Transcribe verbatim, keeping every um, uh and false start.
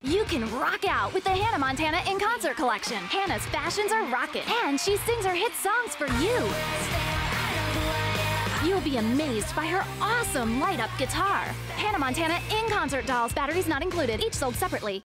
You can rock out with the Hannah Montana In Concert Collection. Hannah's fashions are rockin', and she sings her hit songs for you. You'll be amazed by her awesome light-up guitar. Hannah Montana In Concert dolls, batteries not included, each sold separately.